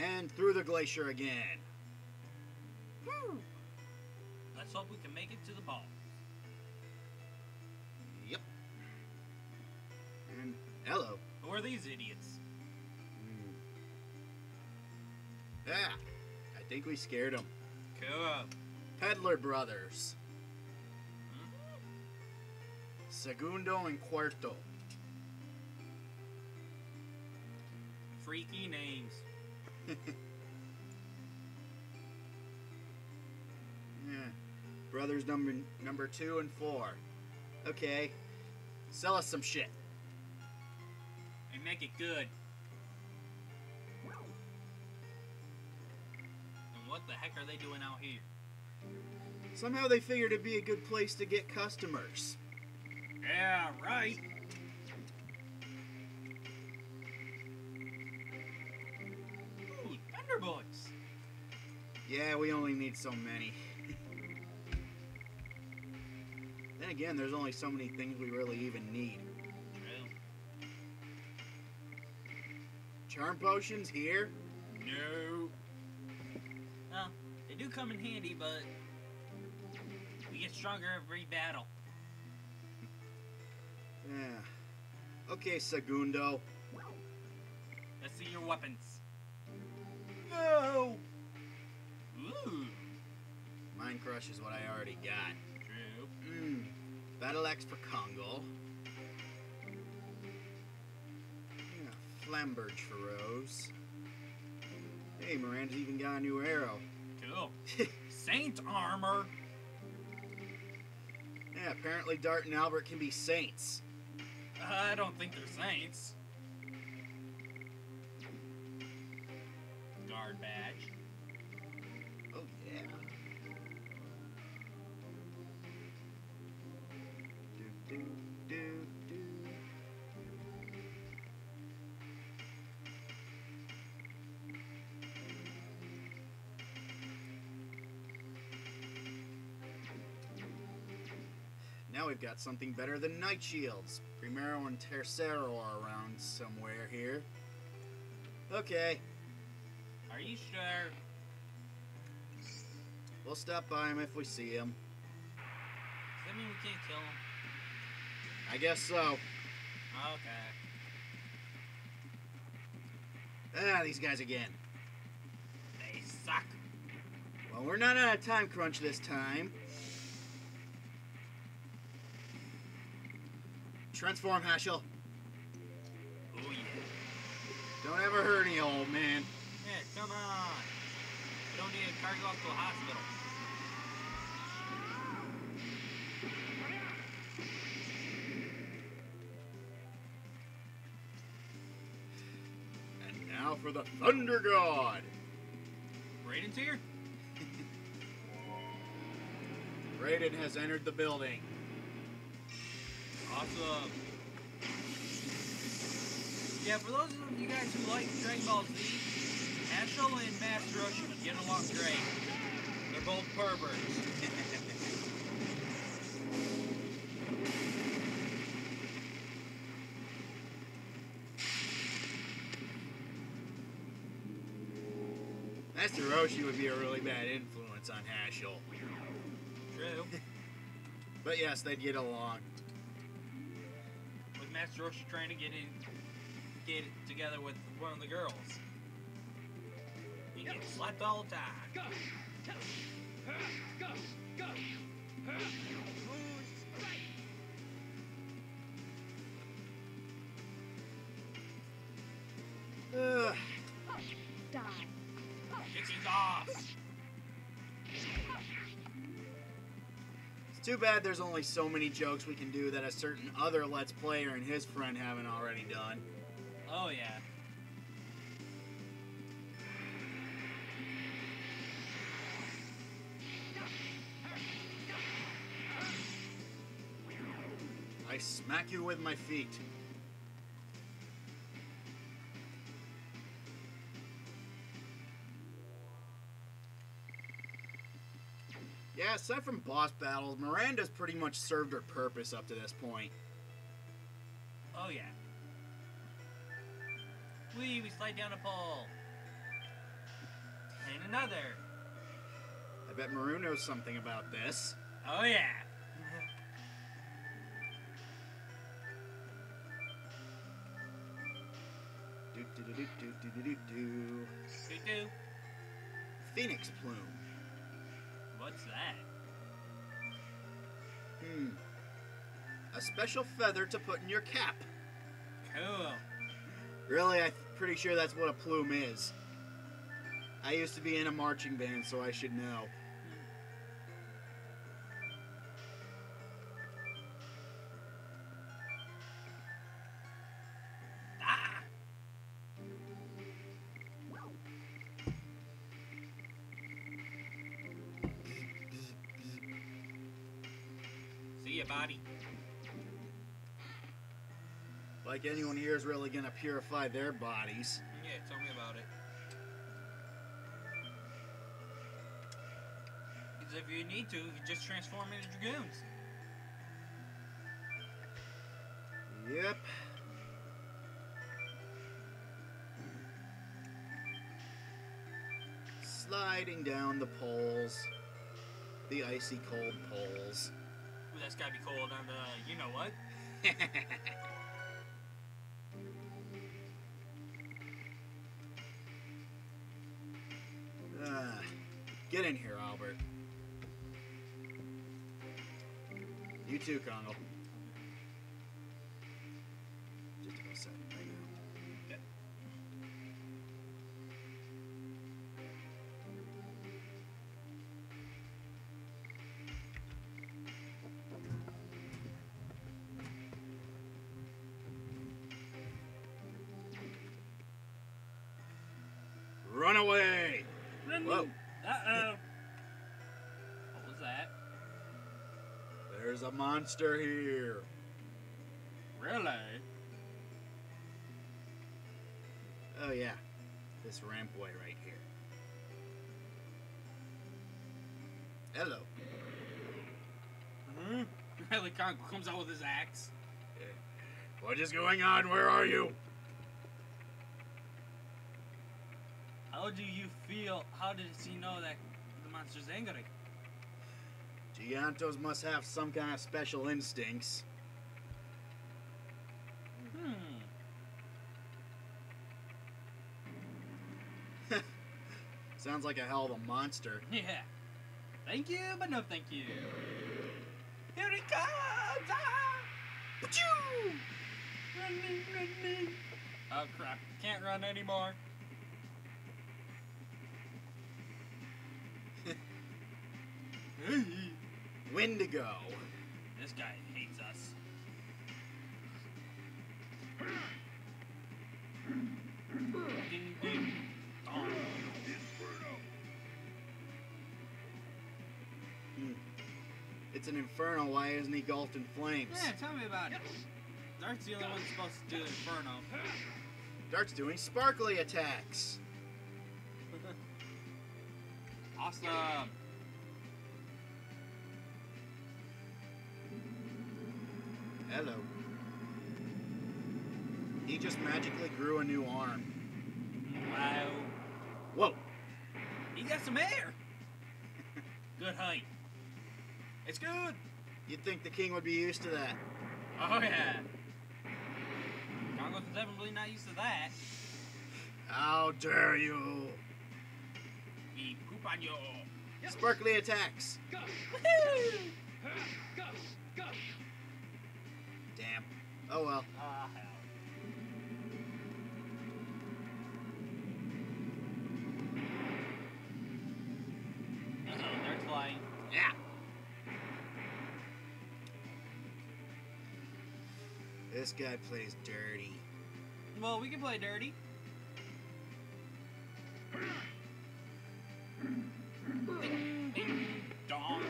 And through the glacier again. Whew. Let's hope we can make it to the ball. Yep. And hello. Who are these idiots? Ah, I think we scared them. Cool. Peddler Brothers. Segundo and Cuarto. Freaky names. Yeah. Brothers number 2 and 4. Okay. Sell us some shit. And make it good. And what the heck are they doing out here? Somehow they figured it'd be a good place to get customers. Yeah, right. Ooh, Thunderbolts. Yeah, we only need so many. Then again, there's only so many things we really even need. True. Charm potions here? No. Well, they do come in handy, but we get stronger every battle. Yeah. Okay, Segundo. Let's see your weapons. No! Ooh. Mind Crush is what I already got. True. Battle Axe for Congo. Yeah, Flamberge for Rose. Hey, Miranda's even got a new arrow. Cool. Saint armor. Yeah, apparently Dart and Albert can be saints. I don't think they're saints. Guard badge. Oh, yeah. Do, do, do, do. Now we've got something better than Night Shields. Primero and Tercero are around somewhere here. Okay, Are you sure? we'll stop by him if we see him. Does that mean we can't kill him? I guess so. Okay. Ah, these guys again. They suck. Well, we're not on a time crunch this time. Transform, Hashel. Oh yeah. Don't ever hurt any old man. Yeah, come on. We don't need to carry you off to a hospital. And now for the Thunder God. Raiden's here? Raiden has entered the building. Awesome. Yeah, for those of you guys who like Dragon Ball Z, Ashel and Master Roshi get along great. They're both perverts. Master Roshi would be a really bad influence on Hashel. True. But yes, they'd get along. With Master Roshi trying to get together with one of the girls. He gets slapped all the time. Ugh. Dixie's off. It's too bad there's only so many jokes we can do that a certain other Let's Player and his friend haven't already done. Oh yeah. I smack you with my feet. Yeah, aside from boss battles, Miranda's pretty much served her purpose up to this point. Oh yeah. We slide down a pole. another. I bet Maru knows something about this. Oh yeah. Do. Doo-doo. Phoenix plume. What's that? A special feather to put in your cap. Cool. Really, I'm pretty sure that's what a plume is. I used to be in a marching band, so I should know. Ah! See ya, body. Like anyone here is really gonna purify their bodies. Yeah, tell me about it. Because if you need to, you can just transform into dragoons. Yep. Sliding down the poles. The icy cold poles. Ooh, that's gotta be cold on the, you know what? Get in here, Albert. You too, Congo. Just about set right now. Okay. Run away! Whoa. Uh-oh. What was that? There's a monster here. Really? Oh yeah, this rampway right here. Hello. Really, Congo comes out with his axe. What is going on? Where are you? How do you feel? How does he know that the monster's angry? Giantos must have some kind of special instincts. Sounds like a hell of a monster. Yeah. Thank you, but no thank you. Here he comes! Ah! Achoo! Run. Oh crap, can't run anymore. Wendigo. This guy hates us. Ding ding. Dong. It's an inferno. Why isn't he engulfed in flames? Yeah, tell me about it. Dart's the only one supposed to do Inferno. Dart's doing sparkly attacks. Awesome. Hello. He just magically grew a new arm. Wow. Whoa. He got some hair. Good height. It's good. You'd think the king would be used to that. Oh yeah. Congo's definitely not used to that. How dare you? We poop on you. Sparkly attacks. Woohoo! Damn. Oh well. Ah, hell. Uh-oh, they're flying. Yeah. This guy plays dirty. Well, we can play dirty. Ding, ding, dong.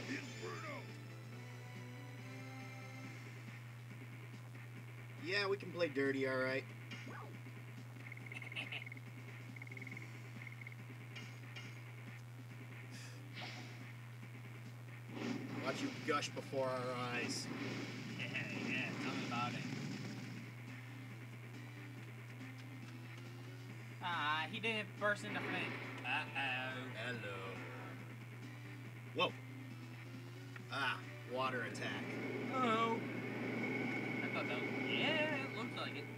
Yeah, we can play dirty, alright. Watch you gush before our eyes. Yeah, tell me about it. Ah, he he didn't burst into flame. Uh-oh. Hello. Whoa. Ah, water attack. Oh. I thought that was... Yeah, it looks like it.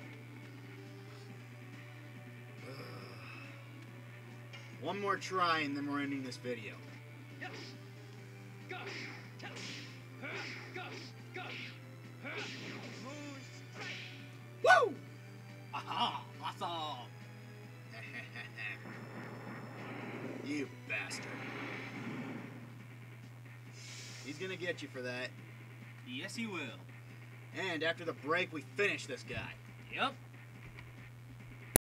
One more try and then we're ending this video. Woo! Aha! Awesome! You bastard. He's gonna get you for that. Yes, he will. And after the break, we finish this guy. Yep.